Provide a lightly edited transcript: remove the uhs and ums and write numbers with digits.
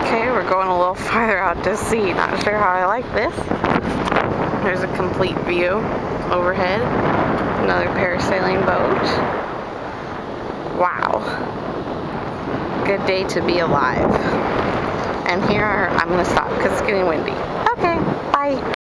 Okay, we're going a little farther out to sea. Not sure how I like this. There's a complete view overhead. Another parasailing boat. Wow. Good day to be alive. And here, I'm going to stop because it's getting windy. Okay, bye.